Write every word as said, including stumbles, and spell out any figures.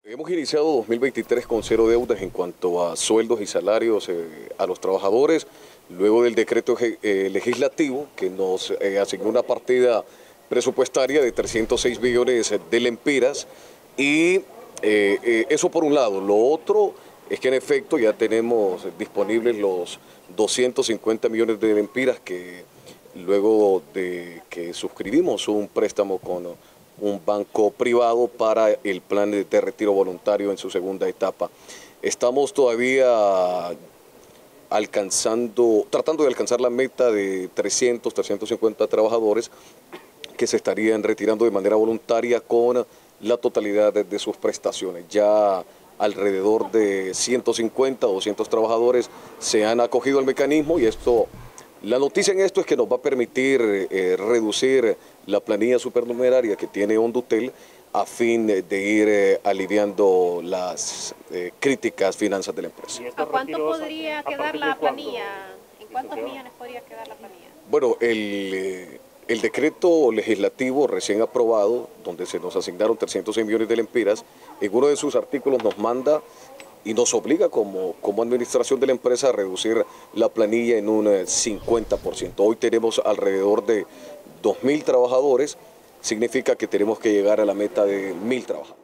Hemos iniciado dos mil veintitrés con cero deudas en cuanto a sueldos y salarios eh, a los trabajadores, luego del decreto eh, legislativo que nos eh, asignó una partida presupuestaria de trescientos seis millones de lempiras y eh, eh, eso por un lado. Lo otro es que en efecto ya tenemos disponibles los doscientos cincuenta millones de lempiras que luego de que suscribimos un préstamo con un banco privado para el plan de retiro voluntario en su segunda etapa. Estamos todavía alcanzando, tratando de alcanzar la meta de trescientos, trescientos cincuenta trabajadores que se estarían retirando de manera voluntaria con la totalidad de, de sus prestaciones. Ya alrededor de ciento cincuenta o doscientos trabajadores se han acogido al mecanismo y esto, la noticia en esto es que nos va a permitir eh, reducir la planilla supernumeraria que tiene Hondutel a fin de ir eh, aliviando las eh, críticas finanzas de la empresa. ¿A cuánto podría quedar la planilla? ¿En cuántos millones podría quedar la planilla? Bueno, el, eh, el decreto legislativo recién aprobado, donde se nos asignaron trescientos seis millones de lempiras, en uno de sus artículos nos manda y nos obliga como, como administración de la empresa a reducir la planilla en un cincuenta por ciento. Hoy tenemos alrededor de dos mil trabajadores, significa que tenemos que llegar a la meta de mil trabajadores.